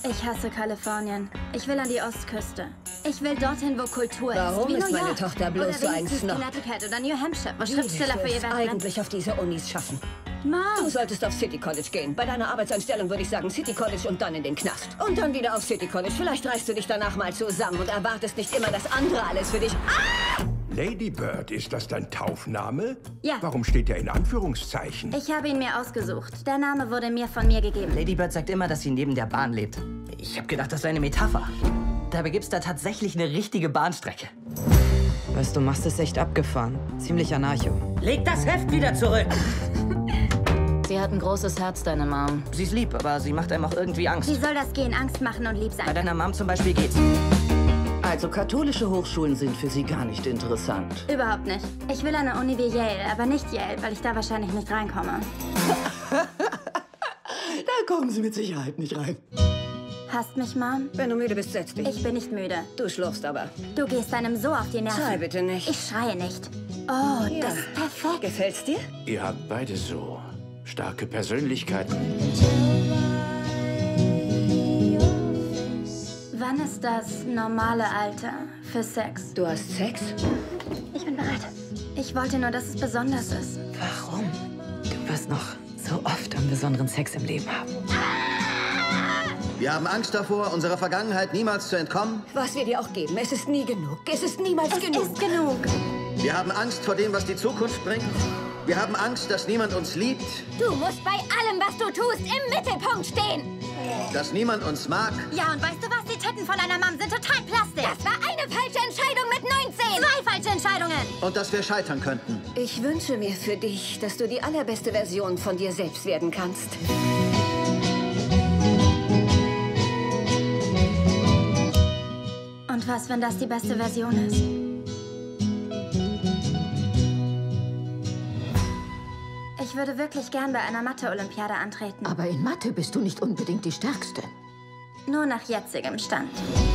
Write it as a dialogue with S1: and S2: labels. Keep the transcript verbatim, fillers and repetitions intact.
S1: Ich hasse Kalifornien. Ich will an die Ostküste. Ich will dorthin, wo Kultur ist.
S2: Warum
S1: Wie
S2: ist
S1: New
S2: meine
S1: York.
S2: Tochter bloß
S1: oder
S2: so ein
S1: wenigstens
S2: Snob?
S1: Connecticut oder New Hampshire, wo
S2: Wie
S1: Schriftsteller
S2: willst
S1: für
S2: du
S1: ihr
S2: es
S1: Werk brennen.
S2: eigentlich auf diese Unis schaffen?
S1: Mom!
S2: Du solltest auf City College gehen. Bei deiner Arbeitseinstellung würde ich sagen City College und dann in den Knast. Und dann wieder auf City College. Vielleicht reißt du dich danach mal zusammen und erwartest nicht immer das andere alles für dich. Ah!
S3: Lady Bird, ist das dein Taufname?
S1: Ja.
S3: Warum steht der in Anführungszeichen?
S1: Ich habe ihn mir ausgesucht. Der Name wurde mir von mir gegeben.
S4: Lady Bird sagt immer, dass sie neben der Bahn lebt. Ich habe gedacht, das sei eine Metapher. Dabei gibt's da tatsächlich eine richtige Bahnstrecke.
S5: Was du machst, ist echt abgefahren. Ziemlich anarcho.
S4: Leg das Heft wieder zurück!
S6: Sie hat ein großes Herz, deine Mom.
S4: Sie ist lieb, aber sie macht einem auch irgendwie Angst.
S1: Wie soll das gehen? Angst machen und lieb
S4: Bei
S1: sein.
S4: deiner Mom zum Beispiel geht's.
S7: Also katholische Hochschulen sind für Sie gar nicht interessant.
S1: Überhaupt nicht. Ich will eine Uni wie Yale, aber nicht Yale, weil ich da wahrscheinlich nicht reinkomme.
S7: Da kommen Sie mit Sicherheit nicht rein.
S1: Hasst mich, Mom?
S2: Wenn du müde bist, setz dich.
S1: Ich bin nicht müde.
S2: Du schlurfst aber.
S1: Du gehst einem so auf die Nerven.
S2: Schrei bitte nicht.
S1: Ich schreie nicht. Oh,
S2: Ja.
S1: das ist perfekt.
S2: Gefällt's dir?
S8: Ihr habt beide so starke Persönlichkeiten.
S1: Wann ist das normale Alter für Sex?
S2: Du hast Sex?
S1: Ich bin bereit. Ich wollte nur, dass es besonders ist.
S5: Warum? Du wirst noch so oft einen besonderen Sex im Leben haben.
S9: Wir haben Angst davor, unserer Vergangenheit niemals zu entkommen.
S2: Was wir dir auch geben, es ist nie genug. Es ist niemals
S1: Es
S2: genug.
S1: ist genug.
S9: Wir haben Angst vor dem, was die Zukunft bringt. Wir haben Angst, dass niemand uns liebt,
S1: Du musst bei allem, was du tust, im Mittelpunkt stehen.
S9: dass niemand uns mag.
S1: Ja, und weißt du was? Die Titten von deiner Mom sind total plastisch. Das war eine falsche Entscheidung mit neunzehn. Zwei falsche Entscheidungen.
S9: Und dass wir scheitern könnten.
S2: Ich wünsche mir für dich, dass du die allerbeste Version von dir selbst werden kannst.
S1: Und was, wenn das die beste Version ist? Ich würde wirklich gern bei einer Mathe-Olympiade antreten.
S10: Aber in Mathe bist du nicht unbedingt die Stärkste.
S1: Nur nach jetzigem Stand.